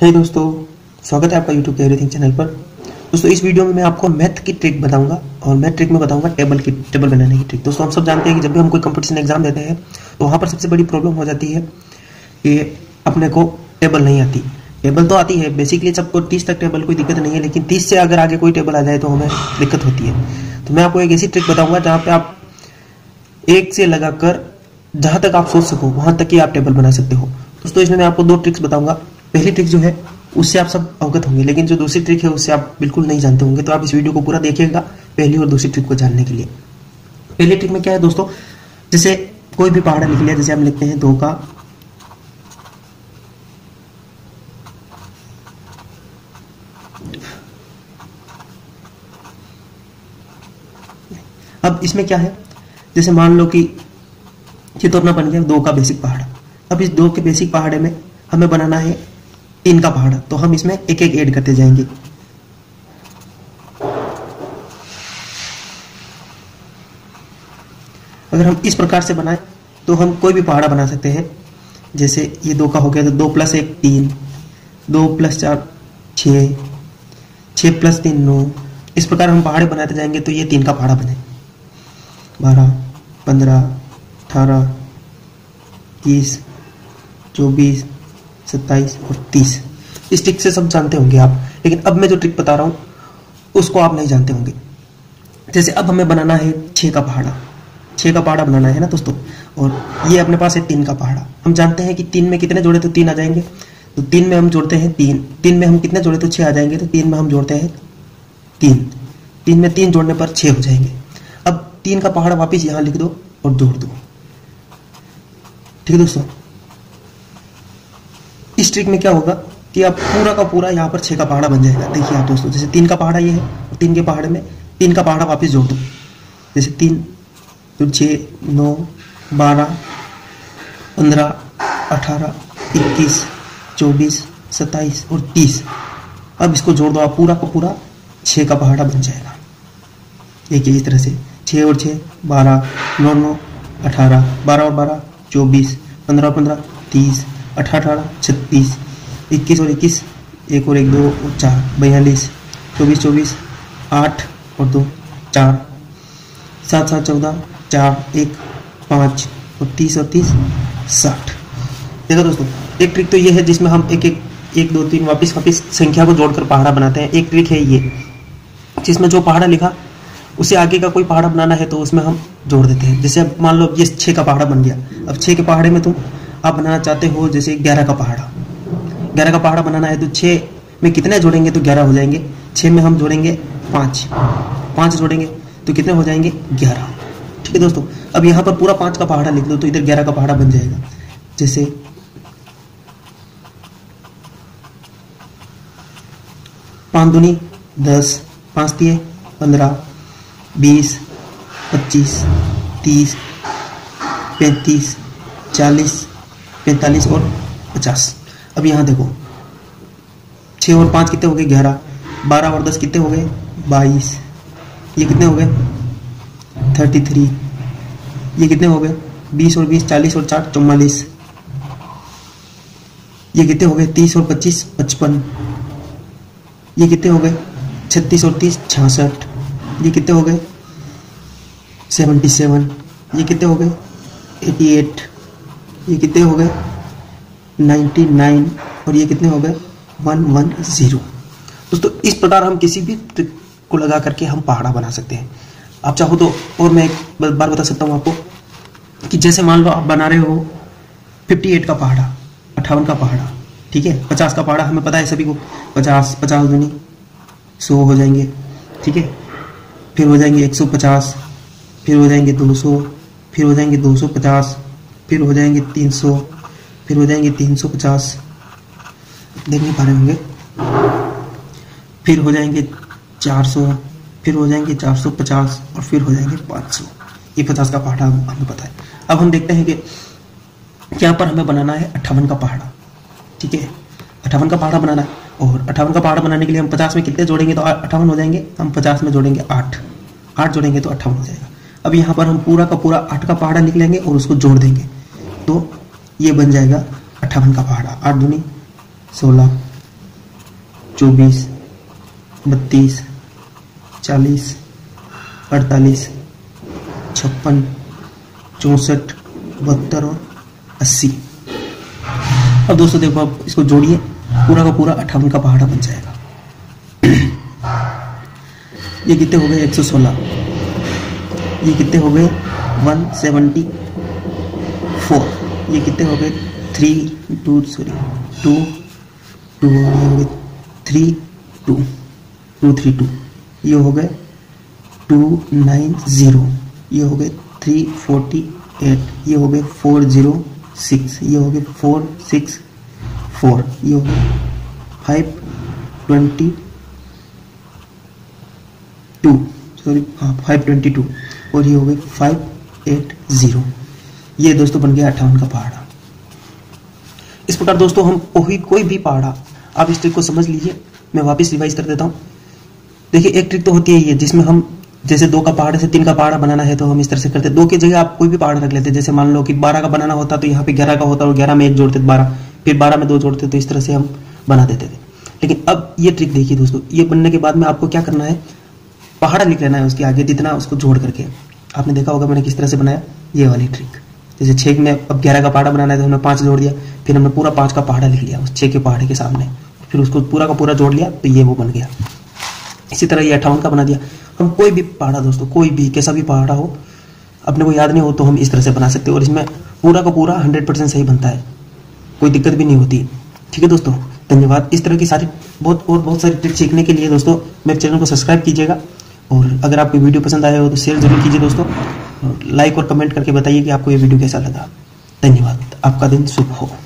हे दोस्तों, स्वागत है आपका यूट्यूब के एवरीथिंग चैनल पर। दोस्तों, इस वीडियो में मैं आपको मैथ की ट्रिक बताऊंगा और मैथ ट्रिक में बताऊंगा टेबल बनाने की ट्रिक। दोस्तों, हम सब जानते हैं कि जब भी हम कोई कंपटीशन एग्जाम देते हैं तो वहाँ पर सबसे बड़ी प्रॉब्लम हो जाती है कि अपने को टेबल नहीं आती। टेबल तो आती है, बेसिकली सबको 30 तक टेबल कोई दिक्कत नहीं है, लेकिन 30 से अगर आगे कोई टेबल आ जाए तो हमें दिक्कत होती है। तो मैं आपको एक ऐसी ट्रिक बताऊंगा जहाँ पे आप एक से लगाकर जहाँ तक आप सोच सको वहाँ तक ही आप टेबल बना सकते हो। दोस्तों, इसमें मैं आपको दो ट्रिक्स बताऊंगा। पहली ट्रिक जो है उससे आप सब अवगत होंगे, लेकिन जो दूसरी ट्रिक है उससे आप बिल्कुल नहीं जानते होंगे। तो आप इस वीडियो को पूरा देखिएगा पहली और दूसरी ट्रिक को जानने के लिए। पहली ट्रिक में क्या है दोस्तों, जैसे कोई भी पहाड़ा लिख लिया, जैसे हम लिखते हैं 2 का अब इसमें क्या है, जैसे मान लो कि ये तो अपना बन गया 2 का बेसिक पहाड़ा। अब इस 2 के बेसिक पहाड़े में हमें बनाना है 3 का पहाड़ा, तो हम इसमें एक एक ऐड करते जाएंगे। अगर हम इस प्रकार से बनाएं तो हम कोई भी पहाड़ा बना सकते हैं। जैसे ये 2 का हो गया तो 2 + 1 3, 2 + 4 6, 6 + 3 9। इस प्रकार हम पहाड़े बनाते जाएंगे तो ये 3 का पहाड़ा बने। 12 15 18 20 24 27 और 30। इस ट्रिक से सब जानते होंगे आप, लेकिन अब मैं जो ट्रिक बता रहा हूं उसको आप नहीं जानते होंगे। जैसे अब हमें बनाना है 6 का पहाड़ा। 6 का पहाड़ा बनाना है ना दोस्तों, और ये अपने पास है 3 का पहाड़ा। हम जानते हैं कि 3 में कितने जोड़े तो 3 आ जाएंगे, तो 3 में हम जोड़ते हैं 3। 3 में हम कितने जोड़े तो 6 आ जाएंगे, तो 3 में हम जोड़ते हैं 3। 3 में 3 जोड़ने पर 6 हो जाएंगे। अब 3 का पहाड़ा वापिस यहां लिख दो और जोड़ दो। ठीक है दोस्तों, इस ट्रिक में क्या होगा कि आप पूरा का पूरा यहाँ पर 6 का पहाड़ा बन जाएगा। देखिए आप दोस्तों, जैसे 3 का पहाड़ा ये है और 3 के पहाड़े में 3 का पहाड़ा वापस जोड़ दो। जैसे 3 तो 6 9 12 15 18 21 24 27 और 30। अब इसको जोड़ दो आप, पूरा का पूरा 6 का पहाड़ा बन जाएगा। देखिए इस तरह से 6 और 6 12 9 9 18 12 और 12 24 15 और 15 30 18 36 21 और 21 1 और 1 2 और 4 42 24 24 8 और 2 4 7 7 14 4 1 5 और 30 और 30 60। देखो दोस्तों, एक ट्रिक तो ये है जिसमें हम एक 2 3 वापिस संख्या को जोड़कर पहाड़ा बनाते हैं। एक ट्रिक है ये जिसमें जो पहाड़ा लिखा उसे आगे का कोई पहाड़ा बनाना है तो उसमें हम जोड़ देते हैं। जैसे अब मान लो ये 6 का पहाड़ा बन गया। अब 6 के पहाड़े में आप बनाना चाहते हो जैसे 11 का पहाड़ा। 11 का पहाड़ा बनाना है तो 6 में कितने जोड़ेंगे तो 11 हो जाएंगे। 6 में हम जोड़ेंगे 5 जोड़ेंगे तो कितने हो जाएंगे 11। ठीक है दोस्तों, अब यहाँ पर पूरा 5 का पहाड़ा लिख दो तो इधर 11 का पहाड़ा बन जाएगा। जैसे 5 दूनी 10, 5 तिये 15, 20 25 30 35 40 45 और 50। अब यहाँ देखो 6 और 5 कितने हो गए 11, 12 और 10 कितने हो गए 22, ये कितने हो गए 33, ये कितने हो गए 20 और 20 40 और 4 44, ये कितने हो गए 30 और 25 55, ये कितने हो गए 36 और 30 66, ये कितने हो गए 77, ये कितने हो गए 88, ये कितने हो गए 99 और ये कितने हो गए 110। दोस्तों, इस प्रकार हम किसी भी ट्रिक को लगा करके हम पहाड़ा बना सकते हैं। आप चाहो तो और मैं एक बार बता सकता हूँ आपको कि जैसे मान लो आप बना रहे हो 58 का पहाड़ा, 58 का पहाड़ा। ठीक है, 50 का पहाड़ा हमें पता है सभी को, 50 दूनी 100 हो जाएंगे। ठीक है, फिर हो जाएंगे 150, फिर हो जाएंगे 200, फिर हो जाएंगे 250, फिर हो जाएंगे 300, फिर हो जाएंगे 350, देख नहीं पा रहे होंगे, फिर हो जाएंगे 400, फिर हो जाएंगे 450 और फिर हो जाएंगे 500। ये 50 का पहाड़ा हमें पता है। अब हम देखते हैं कि यहाँ पर हमें बनाना है 58 का पहाड़ा। ठीक है, 58 का पहाड़ा बनाना है, और 58 का पहाड़ा बनाने के लिए हम 50 में कितने जोड़ेंगे तो 58 हो जाएंगे। हम 50 में जोड़ेंगे 8 जोड़ेंगे तो 58 हो जाएगा। अब यहाँ पर हम पूरा का पूरा 8 का पहाड़ा लिख लेंगे और उसको जोड़ देंगे तो ये बन जाएगा 58 का पहाड़ा। 8 दूनी 16, 24, 32, 40, 48, 56, 64, 72 और 80। अब दोस्तों देखो, आप इसको जोड़िए, पूरा का पूरा 58 का पहाड़ा बन जाएगा। ये कितने हो गए? 116। ये कितने हो गए? 174। ये कितने हो गए? 3 2 सॉरी 2 2 हो गए 3 2 2 3 2। ये हो गए 290। ये हो गए 348। ये हो गए 406। ये हो गए 464। ये हो गए 522 सॉरी 522। और ये हो गए 580। ये दोस्तों बन गया 58 का पहाड़ा। इस प्रकार दोस्तों हम कोई भी पहाड़ा, आप इस ट्रिक को समझ लीजिए। मैं वापस रिवाइज कर देता हूँ। देखिए, एक ट्रिक तो होती है ये, जिसमें हम जैसे 2 का पहाड़े से 3 का पहाड़ा बनाना है तो हम इस तरह से करते हैं। 2 की जगह आप कोई भी पहाड़ा रख लेते हैं। जैसे मान लो कि 12 का बनाना होता तो यहाँ पे 11 का होता और 11 में 1 जोड़ते 12, फिर 12 में 2 जोड़ते, तो इस तरह से हम बना देते थे। लेकिन अब ये ट्रिक देखिए दोस्तों, ये बनने के बाद में आपको क्या करना है, पहाड़ा लिख लेना है उसके आगे जितना, उसको जोड़ करके। आपने देखा होगा मैंने किस तरह से बनाया, ये वाली ट्रिक। जैसे 6 में अब 11 का पहाड़ा बनाना है तो हमने 5 जोड़ दिया, फिर हमने पूरा 5 का पहाड़ा लिख लिया उस 6 के पहाड़े के सामने, फिर उसको पूरा का पूरा जोड़ लिया, तो ये वो बन गया। इसी तरह ये 58 का बना दिया। हम कोई भी पहाड़ा दोस्तों, कोई भी कैसा भी पहाड़ा हो, अपने को याद नहीं हो तो हम इस तरह से बना सकते हैं, और इसमें पूरा का पूरा 100% सही बनता है, कोई दिक्कत भी नहीं होती। ठीक है दोस्तों, धन्यवाद। इस तरह की सारी बहुत सारी ट्रिक सीखने के लिए दोस्तों मेरे चैनल को सब्सक्राइब कीजिएगा, और अगर आपको वीडियो पसंद आया हो तो शेयर जरूर कीजिए दोस्तों, और लाइक और कमेंट करके बताइए कि आपको ये वीडियो कैसा लगा। धन्यवाद। आपका दिन शुभ हो।